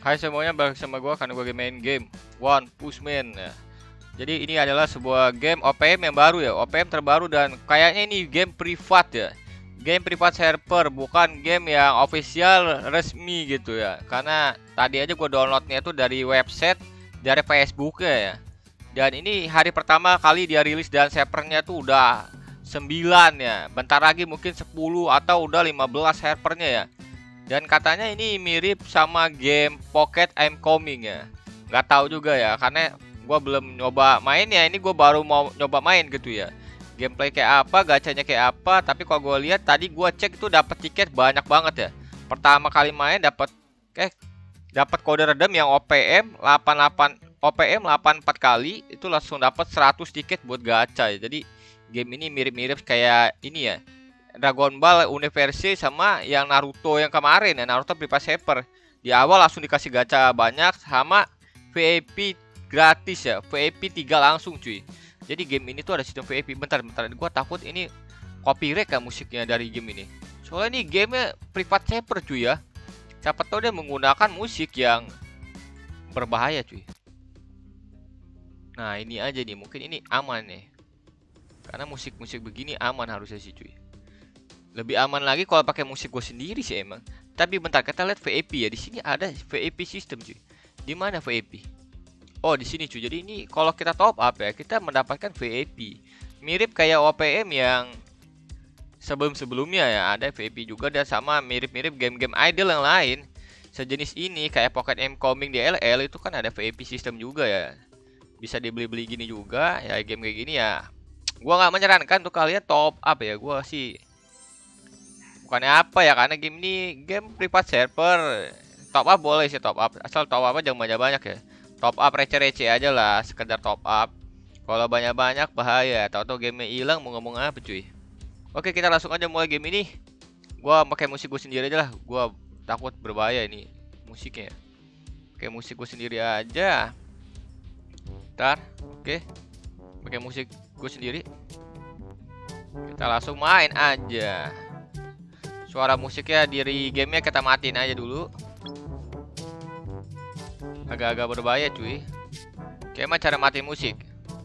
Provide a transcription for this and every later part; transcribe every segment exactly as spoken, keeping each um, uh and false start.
Hai semuanya, balik sama gua karena gua main game One Punch Man ya. Jadi ini adalah sebuah game O P M yang baru ya, O P M terbaru dan kayaknya ini game privat ya. Game privat server, bukan game yang official resmi gitu ya. Karena tadi aja gua downloadnya tuh dari website, dari Facebook ya. Dan ini hari pertama kali dia rilis dan servernya tuh udah sembilan ya. Bentar lagi mungkin sepuluh atau udah lima belas servernya ya. Dan katanya ini mirip sama game Pocket I'm Coming ya. Nggak tahu juga ya, karena gue belum nyoba main ya. Ini gue baru mau nyoba main gitu ya. Gameplay kayak apa, gacanya kayak apa. Tapi kalau gue lihat tadi gue cek itu dapat tiket banyak banget ya. Pertama kali main dapat eh dapat kode redem yang O P M delapan puluh delapan O P M delapan puluh empat kali itu langsung dapat seratus tiket buat gacha ya. Jadi game ini mirip-mirip kayak ini ya, Dragon Ball Universe sama yang Naruto yang kemarin ya, Naruto Privat Server. Di awal langsung dikasih gacha banyak sama V I P gratis ya, V I P tiga langsung cuy. Jadi game ini tuh ada sistem V I P. Bentar, bentar, gua takut ini copyright ya musiknya dari game ini. Soalnya ini gamenya Privat Server cuy ya. Siapa tahu dia menggunakan musik yang berbahaya cuy. Nah ini aja nih, mungkin ini aman nih. Karena musik-musik begini aman harusnya sih cuy. Lebih aman lagi kalau pakai musik gue sendiri sih emang. Tapi bentar, kita lihat V I P ya. Di sini ada V I P system cuy. Di mana V I P? Oh di sini cuy. Jadi ini kalau kita top up ya, kita mendapatkan V I P. Mirip kayak O P M yang sebelum-sebelumnya ya. Ada V I P juga dan sama mirip-mirip game-game idol yang lain sejenis ini kayak Pocket M Coming di L L itu kan ada V I P system juga ya. Bisa dibeli-beli gini juga ya, game kayak gini ya. Gua nggak menyarankan untuk kalian top up ya. Gua sih bukannya apa ya, karena game ini game privat server. Top up boleh sih, top up asal top up jangan banyak-banyak ya. Top up receh-receh aja lah, sekedar top up. Kalau banyak-banyak bahaya, tahu-tahu gamenya hilang mau ngomong apa cuy. Oke, kita langsung aja mulai game ini. Gua pakai musik gue sendiri aja lah, gua takut berbahaya ini musiknya. Pakai musik gue sendiri aja. Ntar, oke, pakai musik gue sendiri. Kita langsung main aja. Suara musiknya dari gamenya kita matiin aja dulu. Agak-agak berbahaya cuy. Gimana cara matiin musik?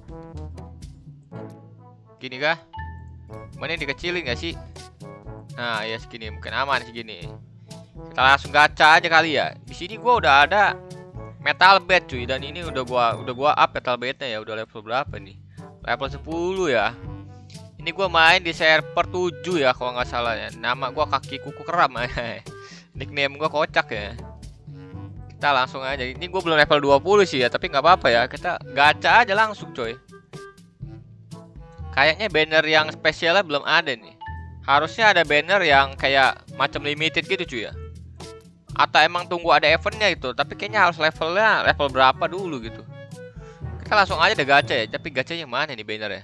Gini kah? Mana dikecilin gak sih? Nah ya segini, mungkin aman segini. Kita langsung gacha aja kali ya. Di sini gua udah ada metal bed cuy, dan ini udah gua udah gua up metal bednya ya. Udah level berapa nih? Level sepuluh ya. Ini gue main di server tujuh ya kalau nggak salah ya. Nama gue Kaki Kuku Keram. Nickname gue kocak ya. Kita langsung aja. Ini gue belum level dua puluh sih ya, tapi nggak apa-apa ya. Kita gacha aja langsung coy. Kayaknya banner yang spesialnya belum ada nih. Harusnya ada banner yang kayak macam limited gitu cuy ya. Atau emang tunggu ada eventnya itu. Tapi kayaknya harus levelnya level berapa dulu gitu. Kita langsung aja deh gacha ya. Tapi gachanya mana nih bannernya?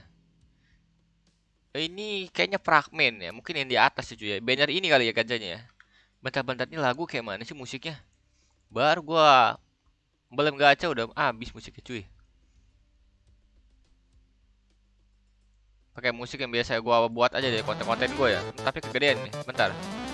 Ini kayaknya fragmen ya, mungkin yang di atas sih cuy ya. Banner ini kali ya gajahnya ya. Bentar-bentar, ini lagu kayak mana sih musiknya? Baru gua belum gacha udah habis musiknya cuy. Pakai musik yang biasa gua buat aja deh konten-konten gua ya. Tapi kegedean nih, bentar.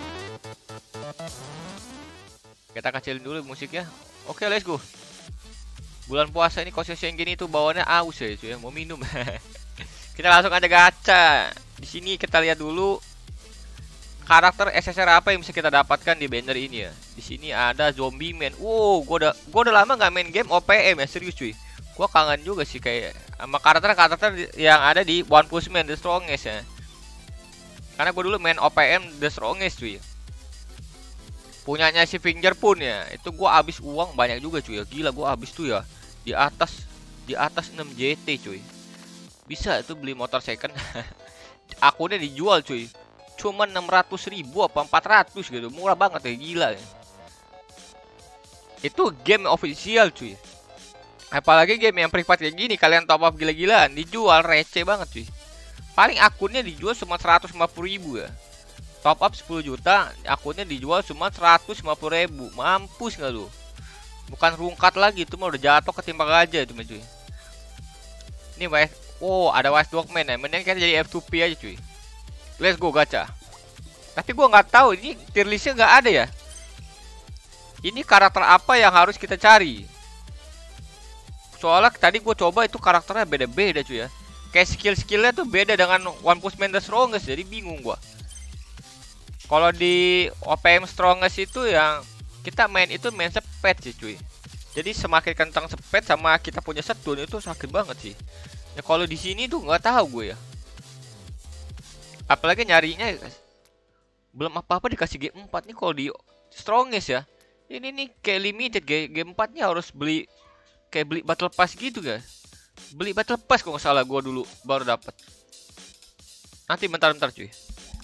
Kita kecilin dulu musiknya. Oke, let's go. Bulan puasa ini konsesi yang gini tuh bawaannya aus ya cuy ya, mau minum. Kita langsung aja gacha. Di sini kita lihat dulu karakter S S R apa yang bisa kita dapatkan di banner ini ya. Di sini ada Zombie Man. Wow, gua udah gua udah lama nggak main game O P M ya, serius cuy. Gua kangen juga sih kayak sama karakter-karakter yang ada di One Punch Man The Strongest ya. Karena gua dulu main O P M The Strongest cuy. Punyanya si Finger pun ya. Itu gua habis uang banyak juga cuy ya. Gila, gua habis tuh ya. Di atas di atas enam J T cuy. Bisa itu beli motor second. Akunnya dijual cuy, cuma enam ratus ribu apa empat ratus gitu, murah banget ya, gila ya. Itu game official cuy. Apalagi game yang privat kayak gini, kalian top up gila-gilaan, dijual receh banget cuy. Paling akunnya dijual cuma seratus lima puluh ribu ya. Top up sepuluh juta, akunnya dijual cuma seratus lima puluh ribu. Mampus nggak lu? Bukan rungkat lagi, itu mah udah jatuh ketimbang aja itu mah cuy. Ini guys. Oh, ada Wise Dogman ya. Mending kita jadi F two P aja cuy. Let's go gacha. Tapi gua nggak tahu ini tier listnya nggak ada ya. ini karakter apa yang harus kita cari. Soalnya tadi gue coba itu karakternya beda-beda cuy ya. Kayak skill-skillnya tuh beda dengan One Punch Man The Strongest, jadi bingung gua. Kalau di O P M Strongest itu yang kita main itu main sepet sih cuy. Jadi semakin kencang sepet sama kita punya stun itu sakit banget sih. Ya kalau di sini tuh nggak tahu gue ya. Apalagi nyarinya belum apa-apa dikasih G empat nih kalau di Strongest ya. Ini nih kayak limited G empat nya harus beli kayak beli battle pass gitu guys. Beli battle pass kok nggak salah gue dulu baru dapat. Nanti bentar-bentar cuy.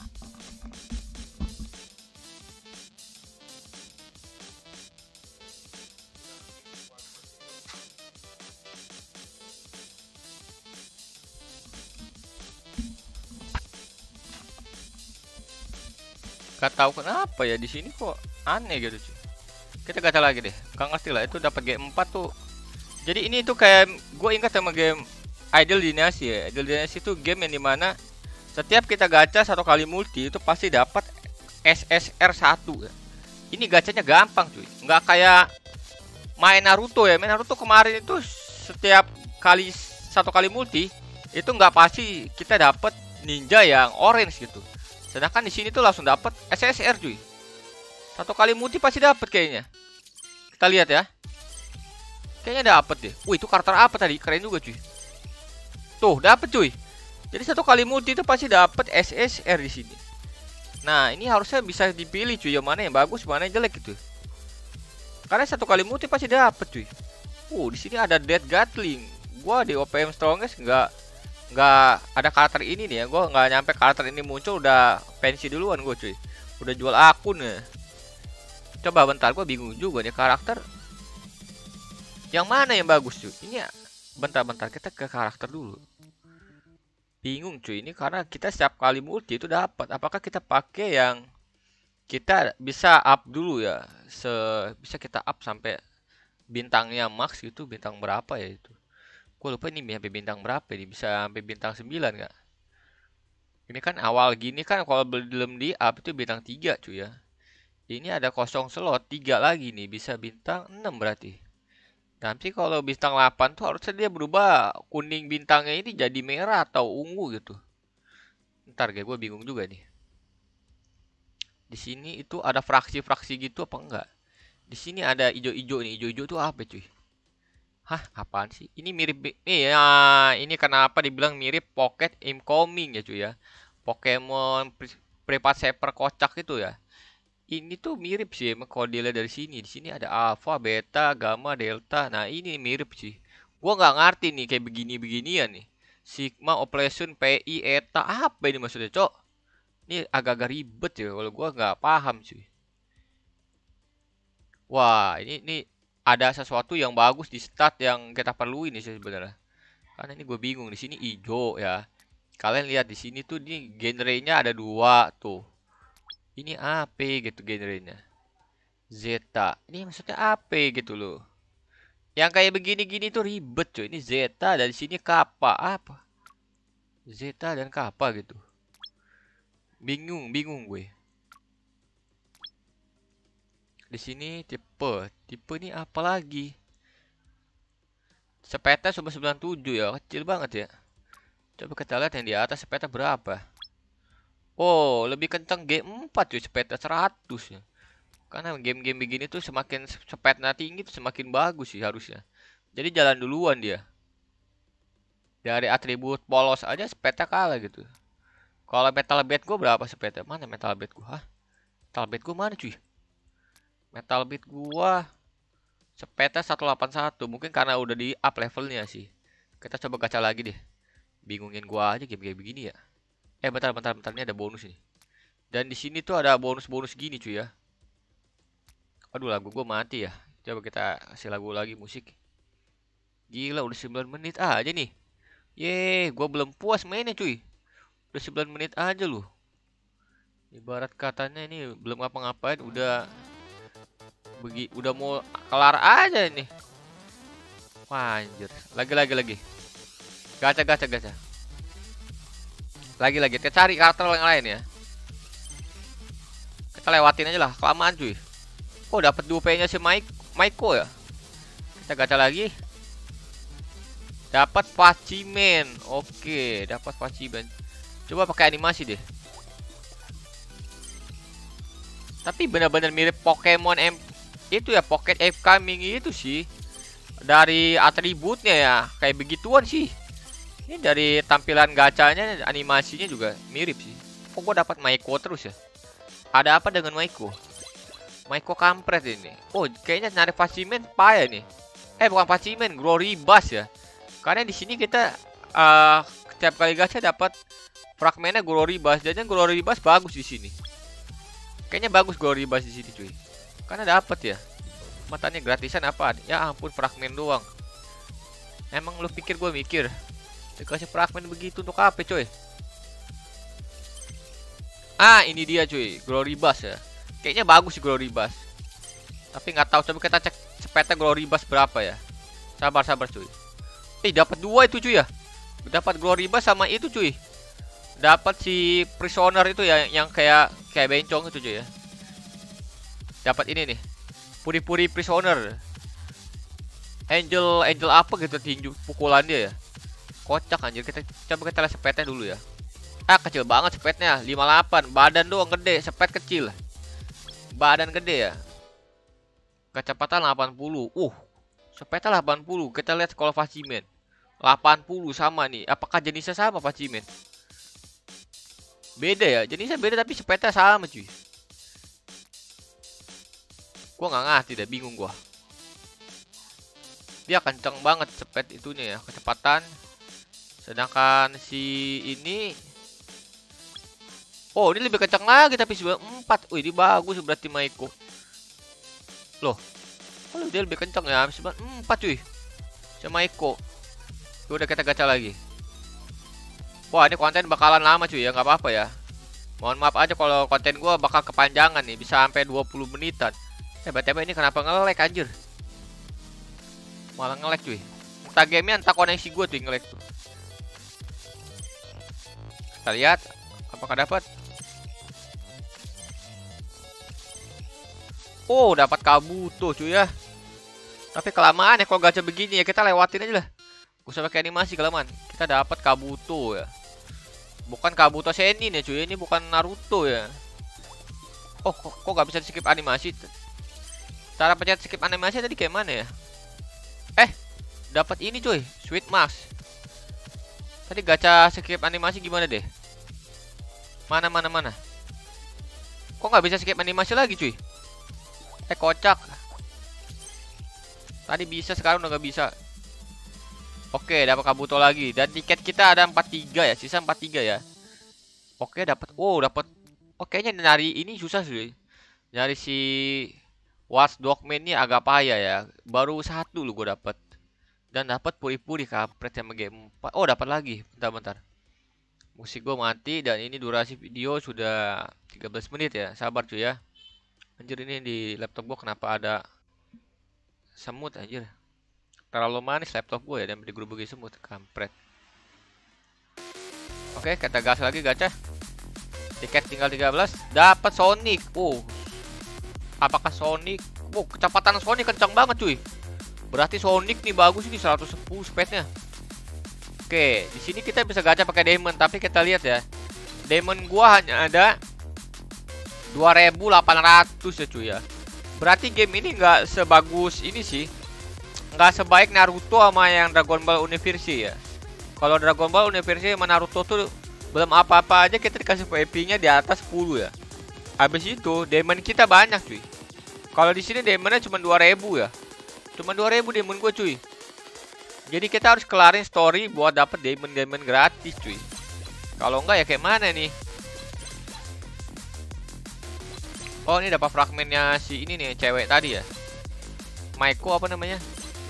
Gak tahu kenapa ya di sini kok aneh gitu cuy. Kita gacha lagi deh. Gak ngerti lah itu dapat G empat tuh. Jadi ini tuh kayak gue ingat sama game Idle Dynasty ya. Idle Dynasty itu game yang dimana setiap kita gacha satu kali multi itu pasti dapat S S R satu ya. Ini gacanya gampang cuy. Nggak kayak main Naruto ya. Main Naruto kemarin itu setiap kali satu kali multi itu nggak pasti kita dapat ninja yang orange gitu. Sedangkan di sini tuh langsung dapat S S R cuy. Satu kali multi pasti dapat kayaknya. Kita lihat ya. Kayaknya dapet deh. Wih, itu karakter apa tadi? Keren juga cuy. Tuh, dapet cuy. Jadi satu kali multi itu pasti dapet S S R di sini. Nah, ini harusnya bisa dipilih cuy, yang mana yang bagus, mana yang jelek gitu. Karena satu kali multi pasti dapet cuy. Uh, di sini ada Dead Gatling. Gua di O P M Strongest nggak nggak ada karakter ini nih ya. Gua nggak nyampe karakter ini muncul udah pensi duluan gue cuy. Udah jual akun ya. Coba bentar, gue bingung juga nih karakter. Yang mana yang bagus cuy? Ini ya, bentar-bentar kita ke karakter dulu. Bingung cuy ini karena kita setiap kali multi itu dapat. Apakah kita pakai yang kita bisa up dulu ya? Se bisa kita up sampai bintangnya max gitu, bintang berapa ya itu? Gue lupa ini sampai bintang berapa ini? Bisa sampai bintang sembilan nggak? Ini kan awal gini kan kalau belum di up itu bintang tiga cuy ya. Ini ada kosong slot tiga lagi nih, bisa bintang enam berarti. Nanti kalau bintang delapan tuh harusnya dia berubah kuning bintangnya ini jadi merah atau ungu gitu. Ntar kayak gue bingung juga nih. Di sini itu ada fraksi-fraksi gitu apa enggak? Di sini ada hijau-hijau nih. Hijau-hijau tuh apa cuy? Hah, apaan sih? Ini mirip nih ya, ini kenapa dibilang mirip Pocket Incoming ya cuy ya. Pokemon Privat Saper kocak itu ya. Ini tuh mirip sih emang kalau dilihat dari sini. Di sini ada alpha, beta, gamma, delta. Nah, ini mirip sih. Gua nggak ngerti nih kayak begini-beginian nih. Sigma, operation, P I, eta. Apa ini maksudnya, Cok? Ini agak-agak ribet ya kalau gua nggak paham sih. Wah, ini ini ada sesuatu yang bagus di stat yang kita perlu ini sih sebenarnya. Karena ini gue bingung di sini hijau ya. Kalian lihat di sini tuh ini genrenya ada dua tuh. Ini apa gitu genrenya? Zeta. Ini maksudnya apa gitu loh. Yang kayak begini-gini tuh ribet cuy. Ini Zeta dan sini Kappa. Apa? Zeta dan Kappa gitu. Bingung, bingung gue. Di sini tipe. Tipe ini apa lagi? Sepeta cuma sembilan puluh tujuh ya. Kecil banget ya. Coba kita lihat yang di atas sepeta berapa. Oh, lebih kencang G empat cuy, sepeta seratus ya. Karena game-game begini tuh semakin sepetnya tinggi tuh semakin bagus sih harusnya. Jadi jalan duluan dia. Dari atribut polos aja sepeta kalah gitu. Kalau metal bed gue berapa sepeta? Mana metal bed gue? Hah? Metal bed gue mana cuy? Metal bed gue sepeta seratus delapan puluh satu. Mungkin karena udah di up levelnya sih. Kita coba gacha lagi deh. Bingungin gue aja game-game begini ya. Eh bentar bentar bentar ini ada bonus nih. Dan di sini tuh ada bonus-bonus gini cuy ya. Aduh lagu gue mati ya. Coba kita kasih lagu lagi musik. Gila udah sembilan menit aja nih. Yeay, gue belum puas mainnya cuy. Udah sembilan menit aja loh. Ibarat katanya ini belum ngapa-ngapain udah begi udah mau kelar aja nih. Wah, anjir. Lagi lagi lagi. Gacha gacha gacha. Lagi-lagi kita cari karakter yang lain ya. Kita lewatin aja lah, kelamaan cuy. Oh, dapat dua P-nya si Mike Maiko ya. Kita gacha lagi. Dapat Pacimen. Oke, dapat Pacimen. Coba pakai animasi deh. Tapi benar-benar mirip Pokemon M itu ya, Pocket F Coming itu sih. Dari atributnya ya, kayak begituan sih. Ini dari tampilan gacanya, animasinya juga mirip sih. Kok gua dapat Maiko terus ya? Ada apa dengan Maiko? Maiko kampret ini. Oh, kayaknya nyari Pacimen payah nih. Eh, bukan Pacimen, Glory Bus ya. Karena di sini kita uh, setiap kali gacha dapat fragmennya Glory Bus. Dan Glory Bus bagus di sini. Kayaknya bagus Glory Bus di sini, cuy. Karena dapat ya. Matanya gratisan apa? Ya ampun, fragmen doang. Emang lu pikir gue mikir? Dikasih fragmen begitu untuk apa, cuy? Ah, ini dia, cuy. Glory Bus ya. Kayaknya bagus sih Glory Bus. Tapi nggak tahu, coba kita cek cepetnya Glory Bus berapa ya. Sabar, sabar, cuy. Eh, dapat dua itu, cuy ya. Dapat Glory Bus sama itu, cuy. Dapat si Prisoner itu ya, yang kayak kayak bencong itu, cuy ya. Dapat ini nih. Puri-puri Prisoner. Angel Angel apa gitu tinju pukulan dia ya. Kocak anjir. Kita coba kita lihat sepetnya dulu ya. Ah, kecil banget sepetnya, lima puluh delapan. Badan doang gede, sepet kecil. Badan gede ya. Kecepatan delapan puluh. Uh, sepetnya delapan puluh. Kita lihat kalau Pacimen. delapan puluh sama nih. Apakah jenisnya sama Pacimen? Beda ya, jenisnya beda tapi sepetnya sama, cuy. Gua nggak ngerti dah, bingung gua. Dia kenceng banget sepet itunya ya, kecepatan. Sedangkan si ini, oh ini lebih kencang lagi tapi sembilan puluh empat. Wih, ini bagus berarti Maiko. Loh, oh dia lebih kencang ya, sembilan puluh empat cuy. Sama Maiko. Udah kita gacha lagi. Wah, ini konten bakalan lama cuy ya, nggak apa-apa ya. Mohon maaf aja kalau konten gua bakal kepanjangan nih, bisa sampai dua puluh menitan. Eh, B T W ini kenapa nge-lag anjir? Malah nge-lag cuy. Entah gamenya entah koneksi gua tuh nge-lag tuh. Kita lihat apakah dapat. Oh, dapat Kabuto cuy ya. Tapi kelamaan ya kalau gacha begini ya, kita lewatin aja lah. Gak usah pakai animasi kelamaan. Kita dapat Kabuto ya. Bukan Kabuto Senin ya cuy, ini bukan Naruto ya. Oh, kok, kok gak bisa skip animasi? Cara pencet skip animasi tadi kayak mana ya? Eh, dapat ini cuy, Sweet Mask. Tadi gacha skip animasi gimana deh? Mana mana mana? Kok nggak bisa skip animasi lagi cuy? Eh, kocak. Tadi bisa, sekarang udah nggak bisa. Oke, dapat Kabuto lagi. Dan tiket kita ada empat puluh tiga ya, sisa empat puluh tiga ya. Oke, dapat. Oh, dapat. Oh, kayaknya nyari ini susah sih. Nyari si Watchdog Man ini agak payah ya. Baru satu lu gue dapat. Dan dapat puri-puri kampret sama game empat. Oh, dapat lagi. Bentar-bentar. Musik gue mati dan ini durasi video sudah tiga belas menit ya. Sabar cuy ya. Anjir, ini di laptop gue kenapa ada semut anjir. Terlalu manis laptop gue ya dan digerubuki semut kampret. Oke, kita gas lagi gacha. Tiket tinggal tiga belas. Dapat Sonic. Oh. Apakah Sonic? Oh, kecepatan Sonic kencang banget cuy. Berarti Sonic nih bagus ini, seratus sepuluh speednya. Oke, di sini kita bisa gacha pakai diamond, tapi kita lihat ya. Diamond gua hanya ada dua ribu delapan ratus ya cuy ya. Berarti game ini nggak sebagus ini sih. Nggak sebaik Naruto sama yang Dragon Ball Universe ya. Kalau Dragon Ball Universe sama Naruto tuh belum apa-apa aja kita dikasih V P-nya di atas sepuluh ya. Habis itu diamond kita banyak cuy. Kalau di sini diamondnya cuma dua ribu ya. Cuma dua ribu diamond gue cuy. Jadi kita harus kelarin story buat dapat diamond-diamond gratis cuy. Kalau enggak ya kayak mana nih? Oh, ini dapat fragmennya si ini nih, cewek tadi ya. Maiko apa namanya?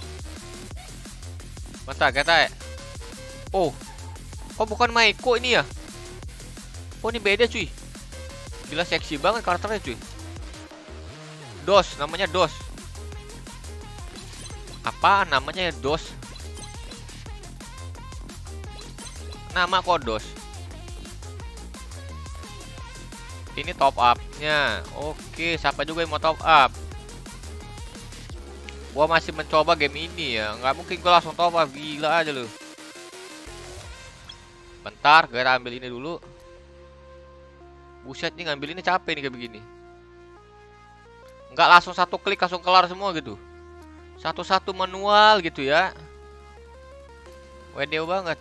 Bentar, kata ya. Oh. Oh, bukan Maiko ini ya. Oh, ini beda cuy. Gila seksi banget karakternya cuy. Dos, namanya Dos. Apa namanya ya, Dos? Nama kok Dos. Ini top up-nya. Oke, siapa juga yang mau top up? Gua masih mencoba game ini ya. Nggak mungkin gua langsung top up, gila aja lu. Bentar, gue ambil ini dulu. Buset nih, ngambil ini capek nih kayak begini. Nggak langsung satu klik langsung kelar semua gitu. Satu-satu manual gitu ya. Wedeo banget.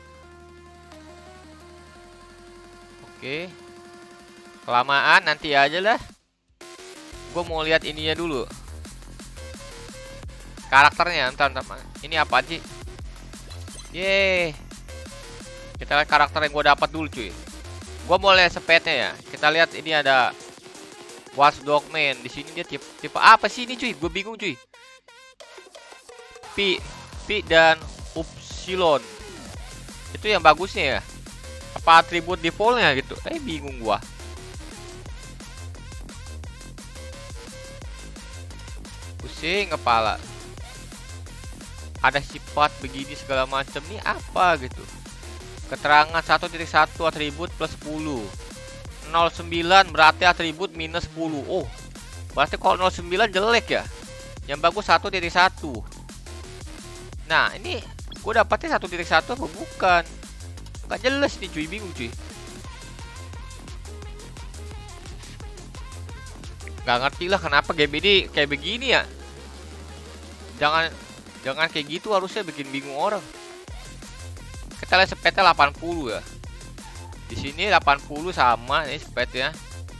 Oke. Kelamaan nanti aja lah. Gue mau lihat ininya dulu. Karakternya, entar, entar. Ini apa sih? Yeay. Kita lihat karakter yang gue dapat dulu cuy. Gue mau lihat sepetnya ya. Kita lihat ini ada Watchdog Man. Di sini dia tipe, tipe apa sih ini cuy? Gue bingung cuy. Pi, Pi dan Upsilon. Itu yang bagusnya ya. Apa atribut defaultnya gitu? Eh bingung gua. Pusing kepala. Ada sifat begini segala macam nih apa gitu. Keterangan satu titik satu atribut plus sepuluh. nol sembilan berarti atribut minus sepuluh. Oh. Berarti kalau nol sembilan jelek ya. Yang bagus satu titik satu. Nah, ini gue dapatnya satu titik satu apa bukan? Gak jelas nih cuy, bingung cuy. Gak ngerti lah kenapa game ini kayak begini ya. Jangan jangan kayak gitu, harusnya bikin bingung orang. Kita lihat spetnya delapan puluh ya. Di sini delapan puluh sama nih spetnya.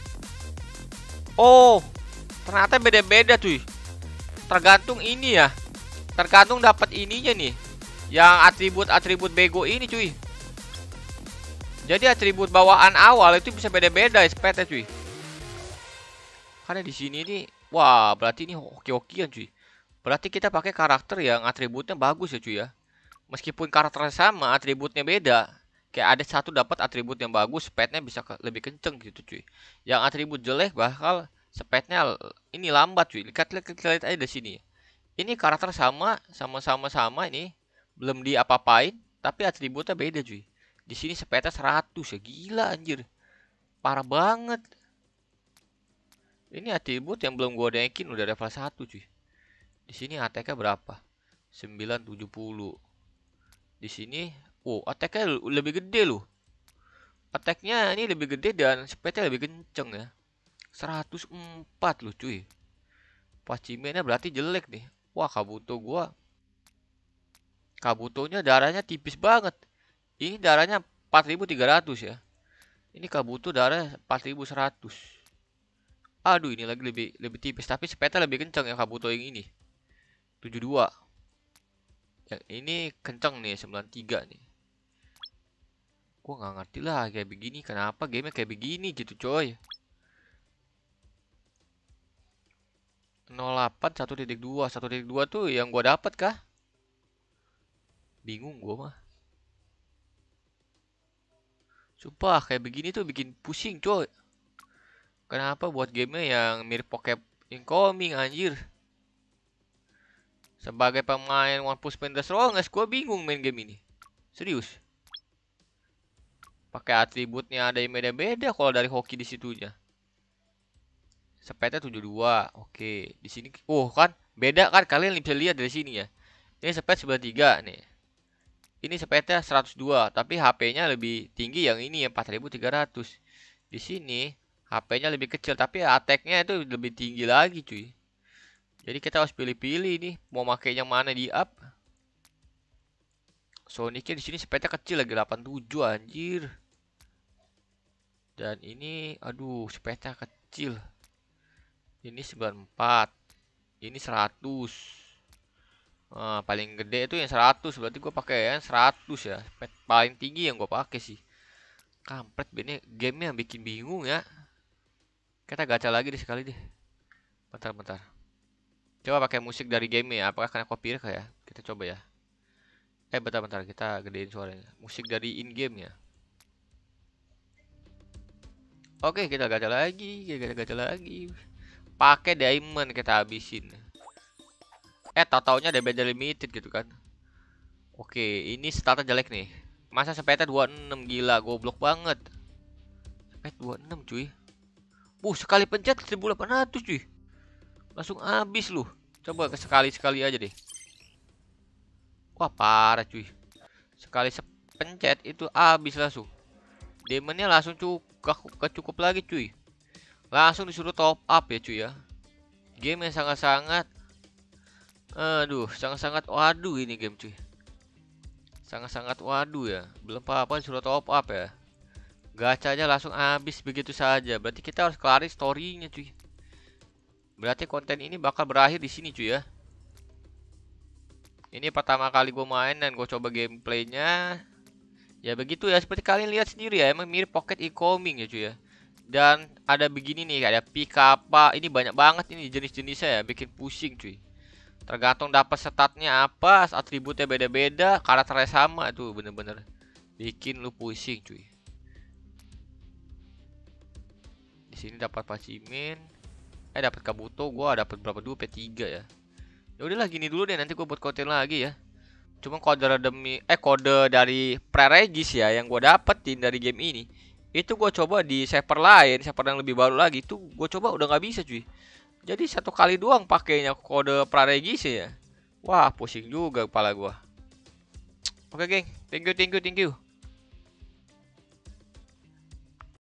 Oh, ternyata beda-beda cuy. Tergantung ini ya. Tergantung dapat ininya nih. Yang atribut-atribut bego ini cuy. Jadi atribut bawaan awal itu bisa beda-beda spetnya cuy. Karena di sini nih, wah berarti ini hoki-hokian cuy. Berarti kita pakai karakter yang atributnya bagus ya cuy ya. Meskipun karakternya sama, atributnya beda. Kayak ada satu dapat atribut yang bagus, spetnya bisa ke, lebih kenceng gitu cuy. Yang atribut jelek bakal spetnya ini lambat cuy. Lihat lihat lihat aja di sini. Ini karakter sama, sama-sama sama ini belum diapa-apain, tapi atributnya beda cuy. Di sini spetnya seratus ya, gila anjir. Parah banget. Ini atribut yang belum gua naikin udah level satu cuy. Di sini attack-nya berapa? sembilan tujuh puluh. Di sini, oh, attack-nya lebih gede loh. Attack-nya ini lebih gede dan speed-nya lebih kenceng ya. seratus empat loh cuy. Pacimenya berarti jelek nih. Wah, Kabuto gua. Kabutonya darahnya tipis banget. Ini darahnya empat ribu tiga ratus ya. Ini Kabuto darahnya empat ribu seratus. Aduh, ini lagi lebih lebih tipis tapi speed-nya lebih kenceng ya Kabuto yang ini. tujuh puluh dua. Yang ini kenceng nih sembilan puluh tiga nih. Gua nggak ngerti lah kayak begini, kenapa gamenya kayak begini gitu coy. nol delapan satu titik dua satu titik dua tuh yang gua dapat kah? Bingung gua mah. Sumpah kayak begini tuh bikin pusing coy. Kenapa buat gamenya yang mirip Pokemon Incoming anjir. Sebagai pemain One Punch Man The Strongest, gue bingung main game ini. Serius. Pakai atributnya ada yang beda-beda kalau dari hoki di situnya. Speednya tujuh puluh dua. Oke, di sini oh kan beda kan, kalian bisa lihat dari sini ya. Ini speed sembilan puluh tiga nih. Ini speednya seratus dua, tapi H P-nya lebih tinggi yang ini ya empat ribu tiga ratus. Di sini H P-nya lebih kecil tapi attack-nya itu lebih tinggi lagi cuy. Jadi kita harus pilih-pilih nih mau pakai yang mana di up. Sonicnya di sini speednya kecil lagi delapan puluh tujuh anjir. Dan ini aduh speednya kecil. Ini sembilan puluh empat. Ini seratus. Nah, paling gede itu yang seratus, berarti gue pakai yang seratus ya. Speed paling tinggi yang gue pakai sih. Kampret ini game yang bikin bingung ya. Kita gacha lagi deh sekali deh. Bentar-bentar. Coba pakai musik dari game ya. Apakah kena copyright ya? Kita coba ya. Eh bentar-bentar, kita gedein suaranya. Musik dari in game ya. Oke, kita gacha lagi, kita gacha lagi. Pakai diamond kita habisin. Eh, tau-taunya ada beda limited gitu kan. Oke, ini starter jelek nih. Masa speednya dua puluh enam, gila, goblok banget. Speed dua puluh enam cuy. Uh, sekali pencet seribu delapan ratus cuy. Langsung habis lu. Coba ke sekali-sekali aja deh. Wah, parah cuy. Sekali sepencet itu habis langsung. Demonnya langsung cukup kecukup lagi cuy. Langsung disuruh top up ya cuy ya. Game yang sangat-sangat aduh, sangat-sangat waduh ini game cuy. Sangat-sangat waduh ya. Belum apa-apa disuruh top up ya. Gacanya langsung habis begitu saja. Berarti kita harus kelarin story-nya cuy. Berarti konten ini bakal berakhir di sini cuy ya. Ini pertama kali gue main dan gue coba gameplaynya. Ya begitu ya, seperti kalian lihat sendiri ya, emang mirip Pocket E-coming ya cuy ya. Dan ada begini nih, ada pick apa. Ini banyak banget ini jenis-jenisnya ya, bikin pusing cuy. Tergantung dapat statnya apa, atributnya beda-beda, karakternya sama tuh, bener-bener bikin lu pusing cuy. Di sini dapat Pacimin, eh dapat Kabuto, gua dapat berapa dulu P tiga ya. Ya udahlah gini dulu deh, nanti gua buat konten lagi ya. Cuma kode demi eh kode dari pre-regis ya yang gua dapetin dari game ini. Itu gua coba di server lain, server yang lebih baru lagi itu gua coba udah nggak bisa cuy. Jadi satu kali doang pakainya kode pra-regis ya. Wah, pusing juga kepala gua. Oke, geng. Thank you, thank you, thank you.